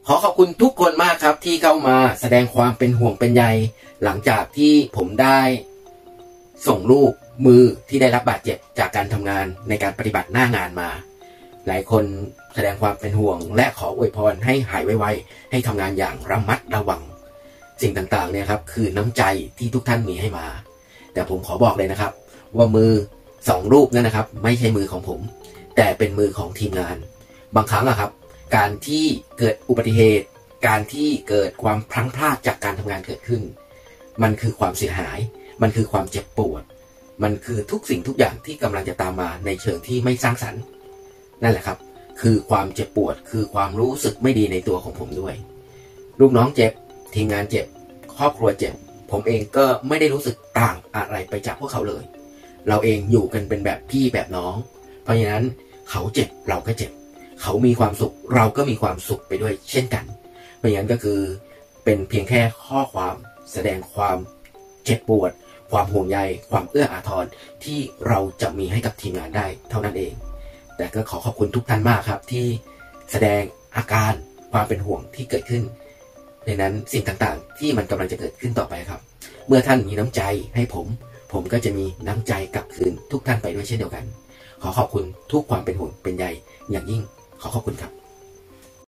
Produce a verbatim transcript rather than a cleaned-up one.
ขอขอบคุณทุกคนมากครับที่เข้ามาแสดงความเป็นห่วงเป็นใยหลังจากที่ผมได้ส่งรูปมือที่ได้รับบาดเจ็บจากการทำงานในการปฏิบัติหน้างานมาหลายคนแสดงความเป็นห่วงและขออวยพรให้หายไวๆให้ทำงานอย่างระมัดระวังสิ่งต่างๆเนี่ยครับคือน้ำใจที่ทุกท่านมีให้มาแต่ผมขอบอกเลยนะครับว่ามือสองรูปนั้นนะครับไม่ใช่มือของผมแต่เป็นมือของทีมงานบางครั้งอะครับการที่เกิดอุบัติเหตุการที่เกิดความพลั้งพลาดจากการทำงานเกิดขึ้นมันคือความเสียหายมันคือความเจ็บปวดมันคือทุกสิ่งทุกอย่างที่กำลังจะตามมาในเชิงที่ไม่สร้างสรรค์นั่นแหละครับคือความเจ็บปวดคือความรู้สึกไม่ดีในตัวของผมด้วยลูกน้องเจ็บทีมงานเจ็บครอบครัวเจ็บผมเองก็ไม่ได้รู้สึกต่างอะไรไปจากพวกเขาเลยเราเองอยู่กันเป็นแบบพี่แบบน้องเพราะฉะนั้นเขาเจ็บเราก็เจ็บเขามีความสุขเราก็มีความสุขไปด้วยเช่นกันเพราะฉะนั้นก็คือเป็นเพียงแค่ข้อความแสดงความเจ็บปวดความห่วงใยความเอื้ออาทรที่เราจะมีให้กับทีมงานได้เท่านั้นเองแต่ก็ขอขอบคุณทุกท่านมากครับที่แสดงอาการความเป็นห่วงที่เกิดขึ้นในนั้นสิ่งต่างๆที่มันกำลังจะเกิดขึ้นต่อไปครับเมื่อท่านมีน้ำใจให้ผมผมก็จะมีน้ำใจกลับคืนทุกท่านไปด้วยเช่นเดียวกันขอขอบคุณทุกความเป็นห่วงเป็นใยอย่างยิ่งขอขอบคุณครับ